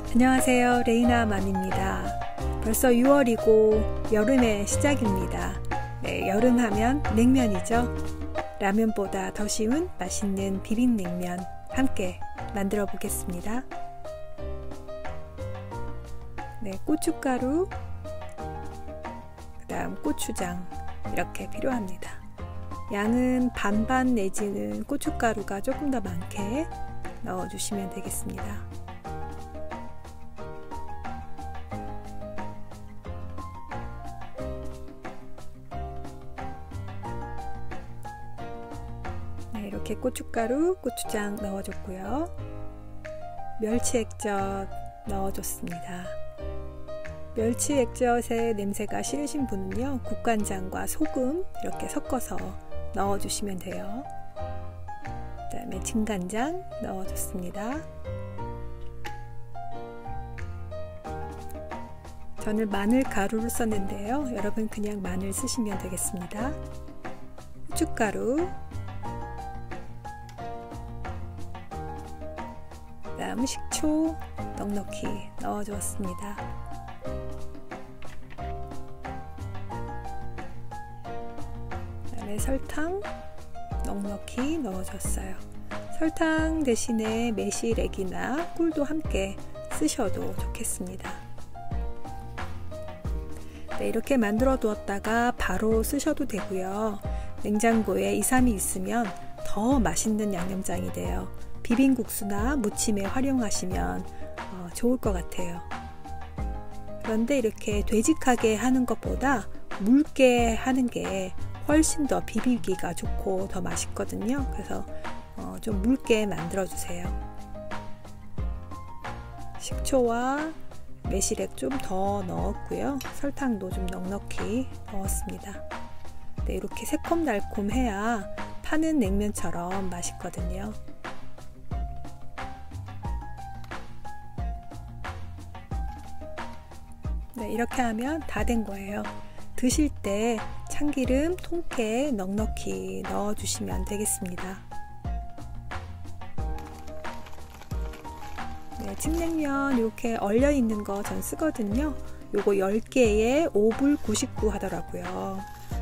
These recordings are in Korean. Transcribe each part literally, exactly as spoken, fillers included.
안녕하세요, 레이나맘입니다. 벌써 유월이고 여름의 시작입니다. 네, 여름 하면 냉면이죠. 라면보다 더 쉬운 맛있는 비빔냉면 함께 만들어 보겠습니다. 네, 고춧가루, 그 다음 고추장 이렇게 필요합니다. 양은 반반 내지는 고춧가루가 조금 더 많게 넣어주시면 되겠습니다. 네, 이렇게 고춧가루, 고추장 넣어줬고요. 멸치 액젓 넣어줬습니다. 멸치 액젓의 냄새가 싫으신 분은요, 국간장과 소금 이렇게 섞어서 넣어주시면 돼요. 그 다음에 진간장 넣어줬습니다. 저는 마늘 가루를 썼는데요, 여러분 그냥 마늘 쓰시면 되겠습니다. 후춧가루, 그 다음 식초 넉넉히 넣어주었습니다. 그 다음에 설탕 넉넉히 넣어줬어요. 설탕 대신에 매실액이나 꿀도 함께 쓰셔도 좋겠습니다. 네, 이렇게 만들어 두었다가 바로 쓰셔도 되고요. 냉장고에 이, 삼 일 있으면 더 맛있는 양념장이 돼요. 비빔국수나 무침에 활용하시면 어, 좋을 것 같아요. 그런데 이렇게 되직하게 하는 것보다 묽게 하는 게 훨씬 더 비비기가 좋고 더 맛있거든요. 그래서 어, 좀 묽게 만들어 주세요. 식초와 매실액 좀 더 넣었고요. 설탕도 좀 넉넉히 넣었습니다. 네, 이렇게 새콤달콤해야 파는 냉면처럼 맛있거든요. 네, 이렇게 하면 다 된 거예요. 드실 때 참기름 통깨 넉넉히 넣어주시면 되겠습니다. 네, 칡냉면 이렇게 얼려 있는 거 전 쓰거든요. 요거 열 개에 오 불 구십구 하더라고요.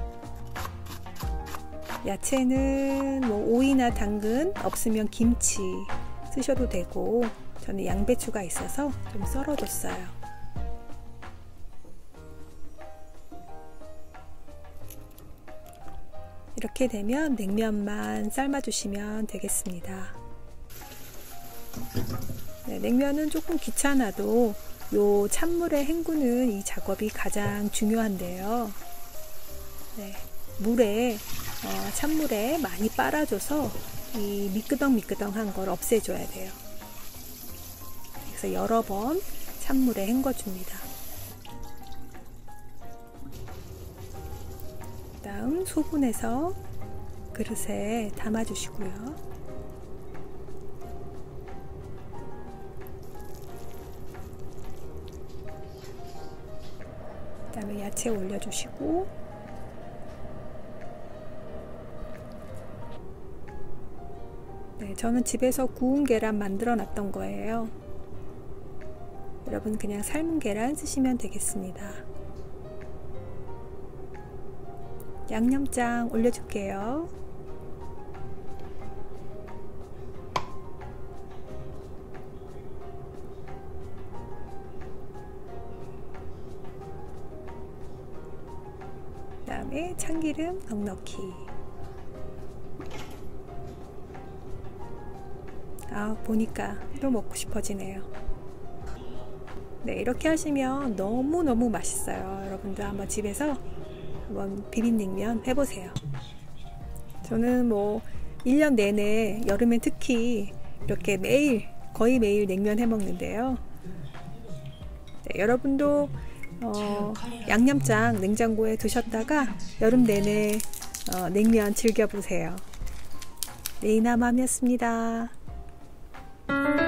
야채는 뭐 오이나 당근, 없으면 김치 쓰셔도 되고, 저는 양배추가 있어서 좀 썰어줬어요. 이렇게 되면 냉면만 삶아주시면 되겠습니다. 네, 냉면은 조금 귀찮아도 요 찬물에 헹구는 이 작업이 가장 중요한데요. 네, 물에 어, 찬물에 많이 빨아줘서 이 미끄덩미끄덩한 걸 없애줘야 돼요. 그래서 여러 번 찬물에 헹궈줍니다. 다음 소분해서 그릇에 담아주시고요. 그 다음에 야채 올려주시고, 네, 저는 집에서 구운 계란 만들어 놨던 거예요. 여러분 그냥 삶은 계란 쓰시면 되겠습니다. 양념장 올려줄게요. 그 다음에 참기름 넉넉히. 아, 보니까 또 먹고 싶어지네요. 네, 이렇게 하시면 너무너무 맛있어요. 여러분도 한번 집에서 한번 비빔냉면 해보세요. 저는 뭐 일 년 내내 여름엔 특히 이렇게 매일 거의 매일 냉면 해 먹는데요. 네, 여러분도 어, 양념장 냉장고에 두셨다가 여름 내내 어, 냉면 즐겨보세요. 레이나맘이었습니다.